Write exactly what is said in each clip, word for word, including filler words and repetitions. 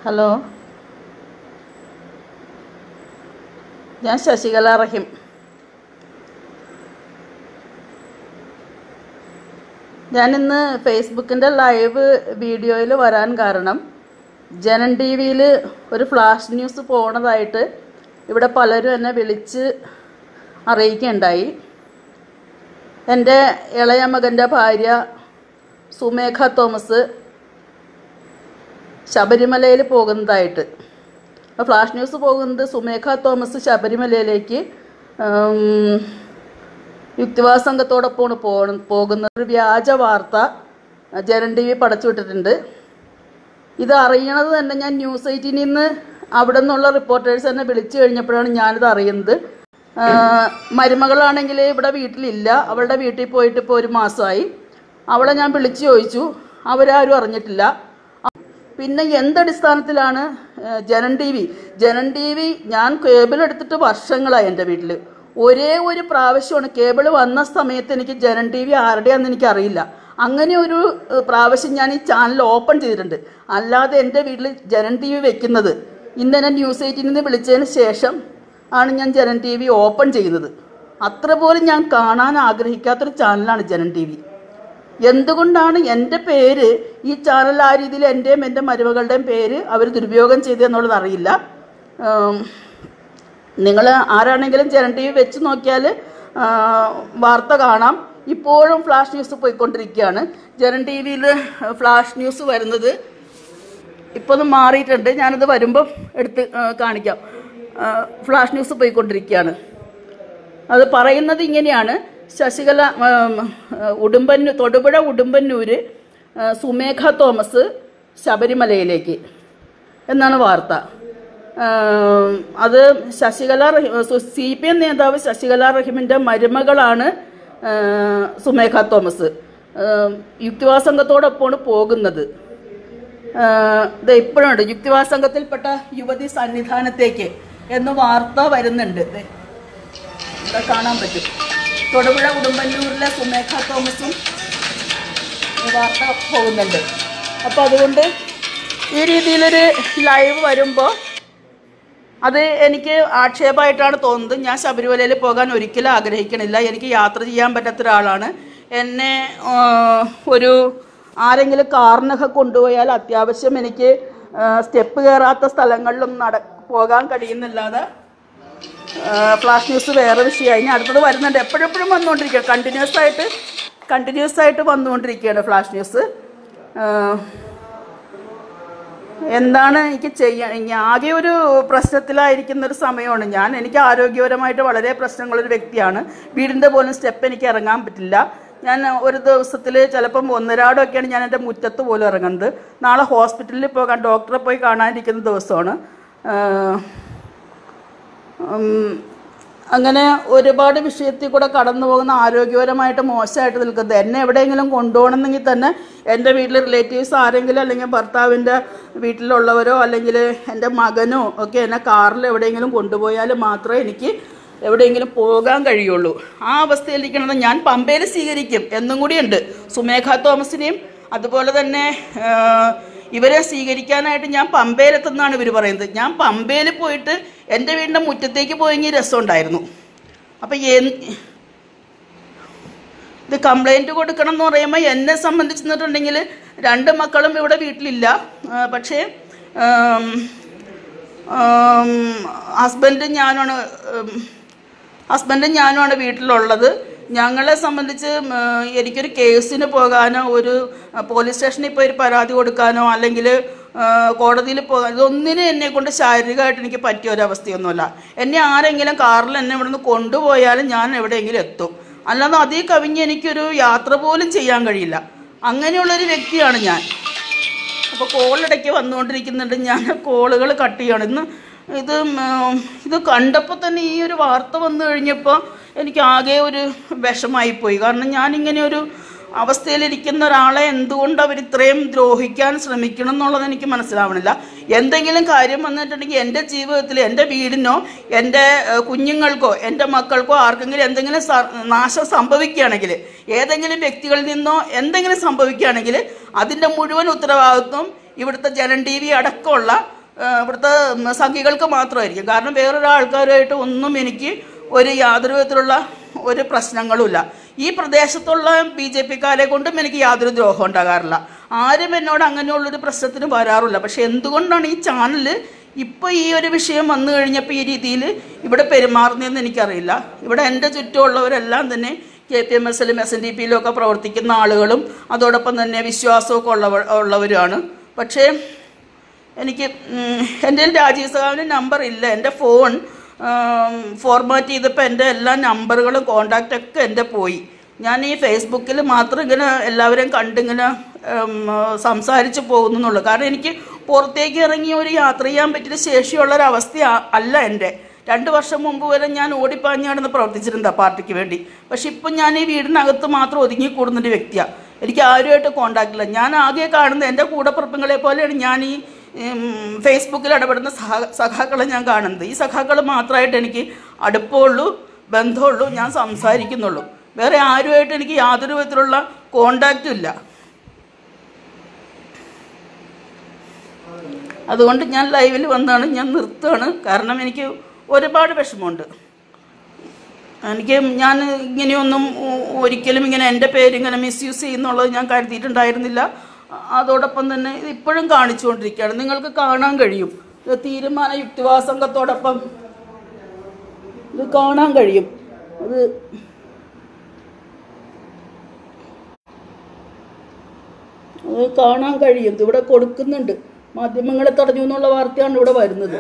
Hello, ഞാൻ ശശികല റഹീം. ഞാനിന്ന് ഫേസ്ബുക്കിൻ്റെ live വീഡിയോയിൽ വരാൻ കാരണം ജനൻ ടി വിയിൽ ഒരു ഫ്ലാഷ് ന്യൂസ് പോണതായിട്ട് ഇവിടെ പലരും എന്നെ വിളിച്ച് അറിയിക്കുകയുണ്ടായി. എൻ്റെ ഇളയ മകൻ്റെ ഭാര്യ സുമേഖ തോമസ് ശബരിമലയിൽ പോകുന്നതായിട്ട്. അപ്പോൾ ഫ്ലാഷ് ന്യൂസ് പോകുന്നത് സുമേഖ തോമസ് ശബരിമലയിലേക്ക് യുക്തിവാദ സംഘത്തോടൊപ്പമാണ് പോകുന്ന ഒരു വ്യാജ വാർത്ത ജനൻ ടി വി പടച്ചു വിട്ടിട്ടുണ്ട്. ഇത് അറിയണത് തന്നെ ഞാൻ ന്യൂസ് എയ്റ്റീനിൽ നിന്ന് അവിടെ നിന്നുള്ള റിപ്പോർട്ടേഴ്സ് എന്നെ വിളിച്ചു കഴിഞ്ഞപ്പോഴാണ് ഞാനിത് അറിയുന്നത്. മരുമകളാണെങ്കിൽ ഇവിടെ വീട്ടിലില്ല, അവളുടെ വീട്ടിൽ പോയിട്ട് ഇപ്പോൾ ഒരു മാസമായി. അവളെ ഞാൻ വിളിച്ചു ചോദിച്ചു, അവരാരും അറിഞ്ഞിട്ടില്ല. പിന്നെ എന്തടിസ്ഥാനത്തിലാണ് Janam T V Janam T V ഞാൻ കേബിൾ എടുത്തിട്ട് വർഷങ്ങളായി. എൻ്റെ വീട്ടിൽ ഒരേ ഒരു പ്രാവശ്യമാണ് കേബിൾ വന്ന സമയത്ത് എനിക്ക് ജനൻ ടി വി ആരുടെയാണെന്ന് എനിക്കറിയില്ല. അങ്ങനെ ഒരു പ്രാവശ്യം ഞാൻ ഈ ചാനൽ ഓപ്പൺ ചെയ്തിട്ടുണ്ട്. അല്ലാതെ എൻ്റെ വീട്ടിൽ ജനൻ ടി വി വെക്കുന്നത് ഇന്നെ ന്യൂസ് എയ്റ്റീനിൽ നിന്ന് വിളിച്ചതിന് ശേഷം ആണ് ഞാൻ ജനൻ ടി വി ഓപ്പൺ ചെയ്യുന്നത്. അത്ര പോലും ഞാൻ കാണാൻ ആഗ്രഹിക്കാത്തൊരു ചാനലാണ് ജനൻ ടി വി. എന്തുകൊണ്ടാണ് എൻ്റെ പേര് ഈ ചാനൽ ആ രീതിയിൽ എൻ്റെയും എൻ്റെ മരുമകളുടെയും പേര് അവർ ദുരുപയോഗം ചെയ്തതെന്നുള്ളത് അറിയില്ല. നിങ്ങൾ ആരാണെങ്കിലും ജനൻ ടി വി വെച്ച് നോക്കിയാൽ വാർത്ത കാണാം. ഇപ്പോഴും ഫ്ലാഷ് ന്യൂസ് പോയിക്കൊണ്ടിരിക്കുകയാണ്. ജനൻ ടി വിയിൽ ഫ്ലാഷ് ന്യൂസ് വരുന്നത് ഇപ്പോൾ ഒന്ന് മാറിയിട്ടുണ്ട്. ഞാനത് വരുമ്പം എടുത്ത് കാണിക്കാം. ഫ്ലാഷ് ന്യൂസ് പോയിക്കൊണ്ടിരിക്കുകയാണ്. അത് പറയുന്നത് ഇങ്ങനെയാണ്: ശശികല ഉടുമ്പന്നൂർ തൊടുപുഴ ഉടുമ്പന്നൂര് സുമേഖ തോമസ് ശബരിമലയിലേക്ക് എന്നാണ് വാർത്ത. അത് ശശികല സി പി എം നേതാവ് ശശികല റഹീമിൻ്റെ മരുമകളാണ് സുമേഖ തോമസ്. യുക്തിവാദ സംഘത്തോടൊപ്പമാണ് പോകുന്നത്. ഇത് ഇപ്പോഴുണ്ട്, യുക്തിവാദ സംഘത്തിൽപ്പെട്ട യുവതി സന്നിധാനത്തേക്ക് എന്ന് വാർത്ത വരുന്നുണ്ട്. ഇവിടെ കാണാൻ പറ്റും. തൊടുപുഴ ഉടുമ്പന്നൂരിലെ സുമേഖ തോമസും വാർത്ത പോകുന്നുണ്ട്. അപ്പോൾ അതുകൊണ്ട് ഈ രീതിയിലൊരു ലൈവ് വരുമ്പോൾ അത് എനിക്ക് ആക്ഷേപമായിട്ടാണ് തോന്നുന്നത്. ഞാൻ ശബരിമലയിൽ പോകാൻ ഒരിക്കലും ആഗ്രഹിക്കണില്ല. എനിക്ക് യാത്ര ചെയ്യാൻ പറ്റാത്ത ഒരാളാണ്. എന്നെ ഒരു ആരെങ്കിലും കാറിനൊക്കെ കൊണ്ടുപോയാൽ അത്യാവശ്യം എനിക്ക് സ്റ്റെപ്പ് കയറാത്ത സ്ഥലങ്ങളിലും നട പോകാൻ കഴിയുന്നില്ലാതെ ഫ്ലാഷ് ന്യൂസ് വേറെ വിഷയമായി. ഇനി അടുത്തത് വരുന്നുണ്ട്. എപ്പോഴെപ്പോഴും വന്നുകൊണ്ടിരിക്കുകയാണ്, കണ്ടിന്യൂസ് ആയിട്ട് കണ്ടിന്യൂസ് ആയിട്ട് വന്നുകൊണ്ടിരിക്കുകയാണ് ഫ്ലാഷ് ന്യൂസ്. എന്താണ് എനിക്ക് ചെയ്യാൻ? ആകെ ഒരു പ്രശ്നത്തിലായിരിക്കുന്നൊരു സമയമാണ് ഞാൻ. എനിക്ക് ആരോഗ്യപരമായിട്ട് വളരെ പ്രശ്നങ്ങളൊരു വ്യക്തിയാണ്. വീടിൻ്റെ പോലും സ്റ്റെപ്പ് എനിക്ക് ഇറങ്ങാൻ പറ്റില്ല. ഞാൻ ഒരു ദിവസത്തിൽ ചിലപ്പം ഒന്നരാടമൊക്കെയാണ് ഞാൻ എൻ്റെ മുറ്റത്ത് പോലും ഇറങ്ങുന്നത്. നാളെ ഹോസ്പിറ്റലിൽ പോകാൻ ഡോക്ടറെ പോയി കാണാനിരിക്കുന്ന ദിവസമാണ്. അങ്ങനെ ഒരുപാട് വിഷയത്തിൽ കൂടെ കടന്നു പോകുന്ന, ആരോഗ്യപരമായിട്ട് മോശമായിട്ട് നിൽക്കുന്നത്. എന്നെ എവിടെയെങ്കിലും കൊണ്ടുപോകണമെന്നെങ്കിൽ തന്നെ എൻ്റെ വീട്ടിൽ റിലേറ്റീവ്സ് ആരെങ്കിലും, അല്ലെങ്കിൽ ഭർത്താവിൻ്റെ വീട്ടിലുള്ളവരോ അല്ലെങ്കിൽ എൻ്റെ മകനോ ഒക്കെ എന്നെ കാറിൽ എവിടെയെങ്കിലും കൊണ്ടുപോയാൽ മാത്രമേ എനിക്ക് എവിടെയെങ്കിലും പോകാൻ കഴിയുള്ളൂ. ആ അവസ്ഥയിലിരിക്കണത് ഞാൻ പമ്പയിൽ സ്വീകരിക്കും എന്നും കൂടിയുണ്ട്. സുമേഖ തോമസിനെയും അതുപോലെ തന്നെ ഇവരെ സ്വീകരിക്കാനായിട്ട് ഞാൻ പമ്പയിലെത്തുന്നതാണ് ഇവർ പറയുന്നത്. ഞാൻ പമ്പയിൽ പോയിട്ട് എൻ്റെ വീടിൻ്റെ മുറ്റത്തേക്ക് പോയെങ്കിൽ രസമുണ്ടായിരുന്നു. അപ്പം ഇത് കംപ്ലൈൻറ്റ് കൊടുക്കണം എന്ന് പറയുമ്പോൾ എന്നെ സംബന്ധിച്ചിട്ടുണ്ടെങ്കിൽ രണ്ട് മക്കളും ഇവിടെ വീട്ടിലില്ല. പക്ഷേ ഹസ്ബൻഡും ഞാനാണ് ഹസ്ബൻഡും ഞാനുമാണ് വീട്ടിലുള്ളത്. ഞങ്ങളെ സംബന്ധിച്ച് എനിക്കൊരു കേസിന് പോകാനോ ഒരു പോലീസ് സ്റ്റേഷനിൽ പോയി ഒരു പരാതി കൊടുക്കാനോ അല്ലെങ്കിൽ കോടതിയിൽ പോകാൻ, ഇതൊന്നിനും എന്നെ കൊണ്ട് ശാരീരികമായിട്ട് എനിക്ക് പറ്റിയ ഒരവസ്ഥയൊന്നുമല്ല. എന്നെ ആരെങ്കിലും കാറിൽ എന്നെ ഇവിടെ നിന്ന് കൊണ്ടുപോയാലും ഞാൻ എവിടെയെങ്കിലും എത്തും. അല്ലാതെ അതേ കവിഞ്ഞ് എനിക്കൊരു യാത്ര പോലും ചെയ്യാൻ കഴിയില്ല. അങ്ങനെയുള്ളൊരു വ്യക്തിയാണ് ഞാൻ. അപ്പോൾ കോളിടയ്ക്ക് വന്നുകൊണ്ടിരിക്കുന്നുണ്ട്. ഞാൻ കോളുകൾ കട്ട് ചെയ്യണം. ഇന്ന് ഇത് ഇത് കണ്ടപ്പോൾ തന്നെ ഈ ഒരു വാർത്ത വന്നു കഴിഞ്ഞപ്പോൾ എനിക്ക് ആകെ ഒരു വിഷമായിപ്പോയി. കാരണം ഞാനിങ്ങനെ ഒരു അവസ്ഥയിലിരിക്കുന്ന ഒരാളെ എന്തുകൊണ്ട് അവർ ഇത്രയും ദ്രോഹിക്കാൻ ശ്രമിക്കണം എന്നുള്ളത് എനിക്ക് മനസ്സിലാവണില്ല. എന്തെങ്കിലും കാര്യം വന്നിട്ടുണ്ടെങ്കിൽ എൻ്റെ ജീവിതത്തിൽ, എൻ്റെ വീടിനോ എൻ്റെ കുഞ്ഞുങ്ങൾക്കോ എൻ്റെ മക്കൾക്കോ ആർക്കെങ്കിലും എന്തെങ്കിലും നാശം സംഭവിക്കുകയാണെങ്കിൽ, ഏതെങ്കിലും വ്യക്തികളിൽ നിന്നോ എന്തെങ്കിലും സംഭവിക്കുകയാണെങ്കിൽ അതിൻ്റെ മുഴുവൻ ഉത്തരവാദിത്വം ഇവിടുത്തെ ജനൻ ടി വി അടക്കമുള്ള ഇവിടുത്തെ സംഘികൾക്ക് മാത്രമായിരിക്കും. കാരണം വേറൊരാൾക്കാരുമായിട്ട് ഒന്നും എനിക്ക് ഒരു യാതൊരു വിധത്തിലുള്ള ഒരു പ്രശ്നങ്ങളുമില്ല. ഈ പ്രദേശത്തുള്ള ബി ജെ പിക്കാരെ കൊണ്ടും എനിക്ക് യാതൊരു ദ്രോഹം ഉണ്ടാകാറില്ല. ആരും എന്നോട് അങ്ങനെയുള്ളൊരു പ്രശ്നത്തിന് വരാറില്ല. പക്ഷെ എന്തുകൊണ്ടാണ് ഈ ചാനൽ ഇപ്പോൾ ഈ ഒരു വിഷയം വന്നു കഴിഞ്ഞപ്പോൾ ഈ രീതിയിൽ ഇവിടെ പെരുമാറുന്നതെന്ന് എനിക്കറിയില്ല. ഇവിടെ എൻ്റെ ചുറ്റുമുള്ളവരെല്ലാം തന്നെ കെ പി എം എസിലും എസ് എൻ ഡി പിയിലും ഒക്കെ പ്രവർത്തിക്കുന്ന ആളുകളും അതോടൊപ്പം തന്നെ വിശ്വാസമൊക്കെ ഉള്ളവ ഉള്ളവരുമാണ്. പക്ഷേ എനിക്ക് എൻ്റെ രാജീവ് സഖാവിൻ്റെ നമ്പർ ഇല്ല. എൻ്റെ ഫോൺ ഫോർമാറ്റ് ചെയ്തപ്പോൾ എൻ്റെ എല്ലാ നമ്പറുകളും കോണ്ടാക്റ്റൊക്കെ എൻ്റെ പോയി. ഞാൻ ഈ ഫേസ്ബുക്കിൽ മാത്രം ഇങ്ങനെ എല്ലാവരെയും കണ്ടിങ്ങനെ സംസാരിച്ച് പോകുന്നുള്ളൂ. കാരണം എനിക്ക് പുറത്തേക്ക് ഇറങ്ങി ഒരു യാത്ര ചെയ്യാൻ പറ്റിയ ശേഷിയുള്ളൊരവസ്ഥ അല്ല എൻ്റെ. രണ്ട് വർഷം മുമ്പ് വരെ ഞാൻ ഓടിപ്പാഞ്ഞ് നടന്ന് പ്രവർത്തിച്ചിട്ടുണ്ട് പാർട്ടിക്ക് വേണ്ടി. പക്ഷെ ഇപ്പം ഞാൻ ഈ വീടിനകത്ത് മാത്രം ഒതുങ്ങിക്കൂടുന്നൊരു വ്യക്തിയാണ്. എനിക്ക് ആരുമായിട്ട് കോണ്ടാക്ട് ഇല്ല. ഞാൻ ആകെ കാണുന്നത് എൻ്റെ കൂടപ്പിറപ്പുകളെ പോലെയാണ് ഞാൻ ഈ ഫേസ്ബുക്കിൽ ഇടപെടുന്ന സഹ സഖാക്കളെ ഞാൻ കാണുന്നത്. ഈ സഖാക്കൾ മാത്രമായിട്ട് എനിക്ക് അടുപ്പമുള്ളൂ, ബന്ധമുള്ളൂ, ഞാൻ സംസാരിക്കുന്നുള്ളൂ. വേറെ ആരുമായിട്ട് എനിക്ക് യാതൊരു വിധത്തിലുള്ള കോണ്ടാക്റ്റും ഇല്ല. അതുകൊണ്ട് ഞാൻ ലൈവിൽ വന്നാണ്, ഞാൻ നിർത്തുകയാണ്. കാരണം എനിക്ക് ഒരുപാട് വിഷമമുണ്ട്. എനിക്ക് ഞാൻ ഇങ്ങനെയൊന്നും ഒരിക്കലും ഇങ്ങനെ എൻ്റെ പേരിങ്ങനെ മിസ്യൂസ് ചെയ്യുന്നുള്ളത് ഞാൻ കരുതിയിട്ടുണ്ടായിരുന്നില്ല. അതോടൊപ്പം തന്നെ ഇത് ഇപ്പോഴും കാണിച്ചുകൊണ്ടിരിക്കുകയാണ്. നിങ്ങൾക്ക് കാണാൻ കഴിയും. ഇത് തീരുമാന യുക്തിവാദ സംഘത്തോടൊപ്പം ഇത് കാണാൻ കഴിയും. അത് അത് കാണാൻ കഴിയും. ഇവിടെ കൊടുക്കുന്നുണ്ട്. മാധ്യമങ്ങളെ തടഞ്ഞു എന്നുള്ള വാർത്തയാണ് ഇവിടെ വരുന്നത്.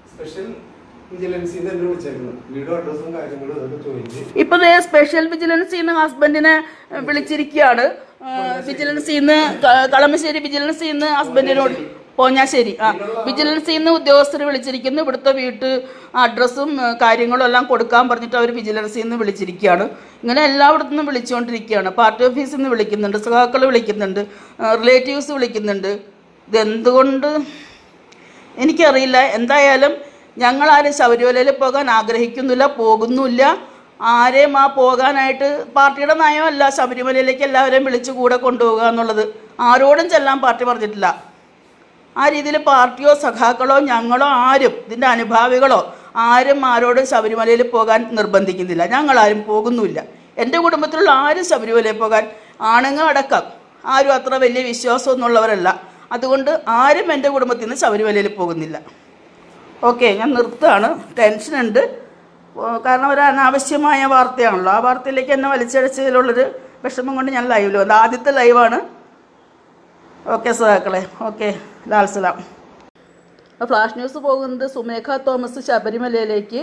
ഇപ്പൊ സ്പെഷ്യൽ വിജിലൻസിൽ നിന്ന് ഹസ്ബൻഡിനെ വിളിച്ചിരിക്കുകയാണ്. വിജിലൻസിൽ നിന്ന് കളമശ്ശേരി വിജിലൻസിൽ നിന്ന് ഹസ്ബൻഡിനോട് പോഞ്ഞാശ്ശേരി ആ വിജിലൻസിൽ നിന്ന് ഉദ്യോഗസ്ഥർ വിളിച്ചിരിക്കുന്നു. ഇവിടുത്തെ വീട്ട് അഡ്രസ്സും കാര്യങ്ങളും എല്ലാം കൊടുക്കാൻ പറഞ്ഞിട്ട് അവർ വിജിലൻസിൽ നിന്ന് വിളിച്ചിരിക്കുകയാണ്. ഇങ്ങനെ എല്ലായിടത്തു നിന്നും വിളിച്ചുകൊണ്ടിരിക്കുകയാണ്. പാർട്ടി ഓഫീസിൽ നിന്ന് വിളിക്കുന്നുണ്ട്, സഖാക്കൾ വിളിക്കുന്നുണ്ട്, റിലേറ്റീവ്സ് വിളിക്കുന്നുണ്ട്. ഇതെന്തുകൊണ്ട് എനിക്കറിയില്ല. എന്തായാലും ഞങ്ങളാരും ശബരിമലയിൽ പോകാൻ ആഗ്രഹിക്കുന്നില്ല, പോകുന്നില്ല. ആരെയും ആ പോകാനായിട്ട് പാർട്ടിയുടെ നയമല്ല ശബരിമലയിലേക്ക് എല്ലാവരെയും വിളിച്ച് കൂടെ കൊണ്ടുപോകുക എന്നുള്ളത്. ആരോടും ചെല്ലാൻ പാർട്ടി പറഞ്ഞിട്ടില്ല. ആ രീതിയിൽ പാർട്ടിയോ സഖാക്കളോ ഞങ്ങളോ ആരും ഇതിൻ്റെ അനുഭാവികളോ ആരും ആരോടും ശബരിമലയിൽ പോകാൻ നിർബന്ധിക്കുന്നില്ല. ഞങ്ങളാരും പോകുന്നുമില്ല. എൻ്റെ കുടുംബത്തിലുള്ള ആരും ശബരിമലയിൽ പോകാൻ ആണുങ്ങൾ അടക്കം ആരും അത്ര വലിയ വിശ്വാസമൊന്നുമുള്ളവരല്ല. അതുകൊണ്ട് ആരും എൻ്റെ കുടുംബത്തിൽ നിന്ന് ശബരിമലയിൽ പോകുന്നില്ല. ഓക്കെ, ഞാൻ നിർത്തുകയാണ്. ടെൻഷനുണ്ട്. കാരണം ഒരു അനാവശ്യമായ വാർത്തയാണല്ലോ. ആ വാർത്തയിലേക്ക് എന്നെ വലിച്ചടിച്ചതിലുള്ളൊരു വിഷമം കൊണ്ട് ഞാൻ ലൈവിൽ വന്നു. ആദ്യത്തെ ലൈവാണ്. ഓക്കെ സഹാക്കളെ, ഓക്കെ, ലാൽസലാം. ഫ്ലാഷ് ന്യൂസ് പോകുന്നത് സുമേഖ തോമസ് ശബരിമലയിലേക്ക്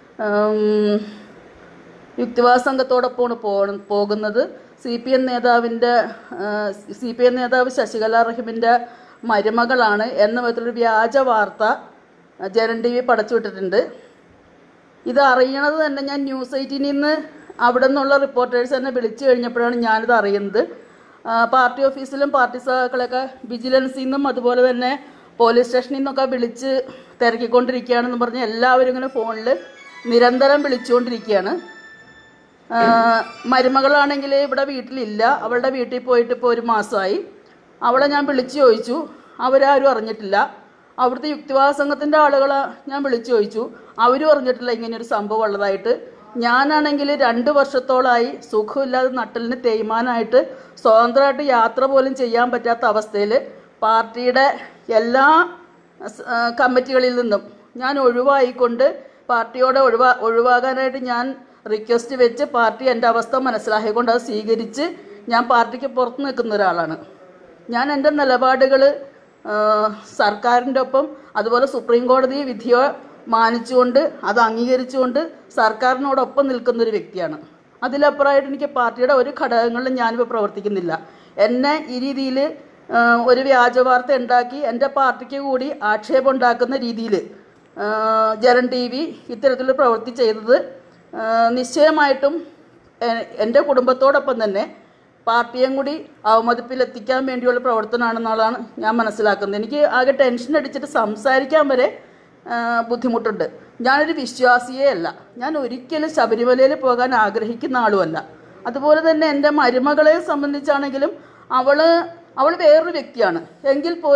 യുക്തിവാദ സംഘത്തോടൊപ്പമാണ് പോകുന്നത്. സി പി എം നേതാവിൻ്റെ സി പി എം നേതാവ് ശശികല റഹീമിൻ്റെ മരുമകളാണ് എന്ന വിധത്തിലൊരു വ്യാജ വാർത്ത ജനൻ ടി വി പടച്ചുവിട്ടിട്ടുണ്ട്. ഇത് അറിയണത് തന്നെ ഞാൻ ന്യൂസ് എയ്റ്റീനിൽ നിന്ന് അവിടെ നിന്നുള്ള റിപ്പോർട്ടേഴ്സ് തന്നെ വിളിച്ചു കഴിഞ്ഞപ്പോഴാണ് ഞാനിത് അറിയുന്നത്. പാർട്ടി ഓഫീസിലും പാർട്ടി സഹാക്കളൊക്കെ വിജിലൻസിൽ നിന്നും അതുപോലെ തന്നെ പോലീസ് സ്റ്റേഷനിൽ നിന്നൊക്കെ വിളിച്ച് തിരക്കിക്കൊണ്ടിരിക്കുകയാണെന്ന് പറഞ്ഞ് എല്ലാവരും ഇങ്ങനെ ഫോണിൽ നിരന്തരം വിളിച്ചുകൊണ്ടിരിക്കുകയാണ്. മരുമകളാണെങ്കിൽ ഇവിടെ വീട്ടിലില്ല. അവളുടെ വീട്ടിൽ പോയിട്ട് ഇപ്പോൾ ഒരു മാസമായി. അവളെ ഞാൻ വിളിച്ചു ചോദിച്ചു, അവരാരും അറിഞ്ഞിട്ടില്ല. അവിടുത്തെ യുക്തിവാദ സംഘത്തിൻ്റെ ആളുകളെ ഞാൻ വിളിച്ചു ചോദിച്ചു, അവരും അറിഞ്ഞിട്ടില്ല ഇങ്ങനെയൊരു സംഭവം ഉള്ളതായിട്ട്. ഞാനാണെങ്കിൽ രണ്ട് വർഷത്തോളമായി സുഖമില്ലാതെ നട്ടലിന് തേയ്മാനായിട്ട് സ്വതന്ത്രമായിട്ട് യാത്ര പോലും ചെയ്യാൻ പറ്റാത്ത അവസ്ഥയിൽ പാർട്ടിയുടെ എല്ലാ കമ്മിറ്റികളിൽ നിന്നും ഞാൻ ഒഴിവായിക്കൊണ്ട് പാർട്ടിയോടെ ഒഴിവാ ഒഴിവാകാനായിട്ട് ഞാൻ റിക്വസ്റ്റ് വെച്ച് പാർട്ടി എൻ്റെ അവസ്ഥ മനസ്സിലാക്കിക്കൊണ്ട് അത് സ്വീകരിച്ച് ഞാൻ പാർട്ടിക്ക് പുറത്ത് നിൽക്കുന്ന ഒരാളാണ്. ഞാൻ എൻ്റെ നിലപാടുകൾ സർക്കാരിൻ്റെ ഒപ്പം അതുപോലെ സുപ്രീം കോടതി വിധിയോ മാനിച്ചുകൊണ്ട് അത് അംഗീകരിച്ചുകൊണ്ട് സർക്കാരിനോടൊപ്പം നിൽക്കുന്നൊരു വ്യക്തിയാണ്. അതിലപ്പുറമായിട്ട് എനിക്ക് പാർട്ടിയുടെ ഒരു ഘടകങ്ങളിലും ഞാനിപ്പോൾ പ്രവർത്തിക്കുന്നില്ല. എന്നെ ഈ രീതിയിൽ ഒരു വ്യാജ വാർത്ത ഉണ്ടാക്കി എൻ്റെ പാർട്ടിക്ക് കൂടി ആക്ഷേപം ഉണ്ടാക്കുന്ന രീതിയിൽ ജനൻ ടി വി ഇത്തരത്തിലുള്ള പ്രവൃത്തി ചെയ്തത് നിശ്ചയമായിട്ടും എൻ്റെ കുടുംബത്തോടൊപ്പം തന്നെ പാർട്ടിയും കൂടി അവമതിപ്പിലെത്തിക്കാൻ വേണ്ടിയുള്ള പ്രവർത്തനമാണെന്നുള്ളതാണ് ഞാൻ മനസ്സിലാക്കുന്നത്. എനിക്ക് ആകെ ടെൻഷൻ അടിച്ചിട്ട് സംസാരിക്കാൻ വരെ ബുദ്ധിമുട്ടുണ്ട്. ഞാനൊരു വിശ്വാസിയേ അല്ല. ഞാൻ ഒരിക്കലും ശബരിമലയിൽ പോകാൻ ആഗ്രഹിക്കുന്ന ആളുമല്ല. അതുപോലെ തന്നെ എൻ്റെ മരുമകളെ സംബന്ധിച്ചാണെങ്കിലും അവൾ അവൾ വേറൊരു വ്യക്തിയാണ്. എങ്കിൽ പോലും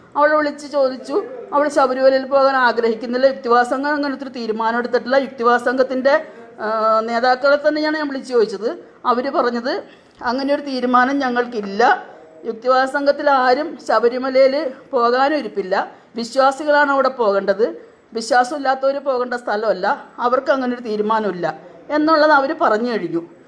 അവളെ വിളിച്ച് ചോദിച്ചു. അവൾ ശബരിമലയിൽ പോകാൻ ആഗ്രഹിക്കുന്നില്ല. യുക്തിവാദ സംഘം അങ്ങനത്തെ ഒരു തീരുമാനം എടുത്തിട്ടില്ല. യുക്തിവാദ സംഘത്തിൻ്റെ നേതാക്കളെ തന്നെയാണ് ഞാൻ വിളിച്ച് ചോദിച്ചത്. അവർ പറഞ്ഞത് അങ്ങനെ ഒരു തീരുമാനം ഞങ്ങൾക്കില്ല. യുക്തിവാദ സംഘത്തിൽ ആരും ശബരിമലയിൽ പോകാനും ഇരിപ്പില്ല. വിശ്വാസികളാണ് അവിടെ പോകേണ്ടത്. വിശ്വാസമില്ലാത്തവർ പോകേണ്ട സ്ഥലമല്ല. അവർക്ക് അങ്ങനെ ഒരു തീരുമാനമില്ല എന്നുള്ളത് അവർ പറഞ്ഞു കഴിഞ്ഞു.